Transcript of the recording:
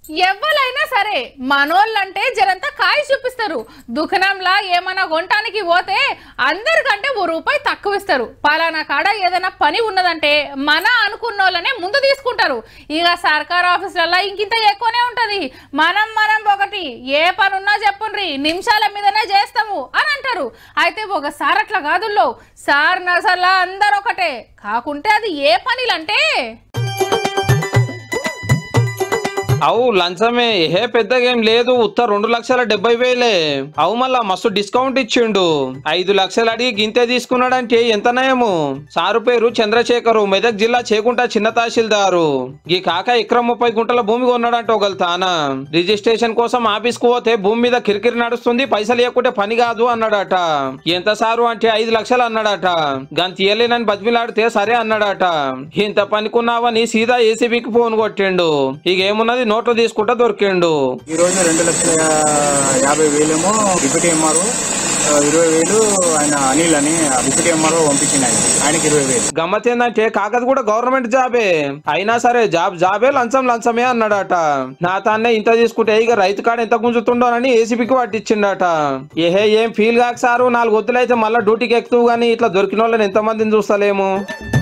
ఎవ్వలైనా సరే మనోళ్ళంటే జరంతా కాయ చూపిస్తారు. దుకాణంలా ఏమైనా కొనటానికి పోతే అందరికంటే ₹1 తక్కువ ఇస్తారు. పలానా కాడ ఏదైనా పని ఉన్నదంటే మన అనుకున్నోళ్ళనే ముందు తీసుకుంటారు. ఇక సర్కార్ ఆఫీసులలో ఇంకింత ఎక్కువనే ఉంటది. మనం ఒకటి ఏ పని ఉన్నా చెప్పుండ్రి నిమిషాల మీదనే చేస్తాము అని అంటారు. అయితే ఒకసారి అట్లా కాదుల్లో సార్ నసల్లా అందరు ఒకటే కాకుంటే అది ఏ పనిలంటే అవు లంచమే ఏ పెద్దగేం లేదు. ఉత్త 2,70,000 అవు మళ్ళా మస్తు డిస్కౌంట్ ఇచ్చిండు. 5 లక్షలు అడిగి గింతే తీసుకున్నాడంటే ఎంత నయము. సారు పేరు చంద్రశేఖరు, మెదక్ జిల్లా చేకుంట చిన్న తహసీల్దారు. ఈ కాక ఎకరం 30 గుంటల భూమి కొన్నాడంట ఒకళ్తానా. రిజిస్ట్రేషన్ కోసం ఆఫీస్ కు పోతే భూమి మీద కిరికిరి నడుస్తుంది, పైసలు ఇవ్వకుంటే పని కాదు అన్నాడట. ఎంత సారు అంటే 5 లక్షలు అన్నాడట. గంత ఇయ్యలేనని బతిమిలాడితే సరే అన్నాడట. ఇంత పనికున్నావని సీదా ఏసీబీకి ఫోన్ కొట్టిండు. ఇక ఏమున్నది నోట్లు తీసుకుంటా దొరికిండు. ఈ రోజు 2,50,000 డిప్యూటీ ఎంఆర్ఓ, 20,000 ఆయన అనిల్ అని డిప్యూటీ ఎంఆర్ఓ పంపించింది. ఆయనకి 20,000. గమ్మత్ ఏందంటే కాకది కూడా గవర్నమెంట్ జాబే అయినా సరే జాబే లంచమే అన్నాడట. నా తాన్నే ఇంత తీసుకుంటే ఇక రైతు కాడ ఎంత గుంజుతుండోనని ఏసీబీకి పట్టించిండట. ఏం ఫీల్ కాక సారు 4 వద్దులైతే మళ్ళీ డ్యూటీకి ఎక్కువ గానీ ఇట్లా దొరికిన వాళ్ళని ఎంతమందిని చూస్తలేము.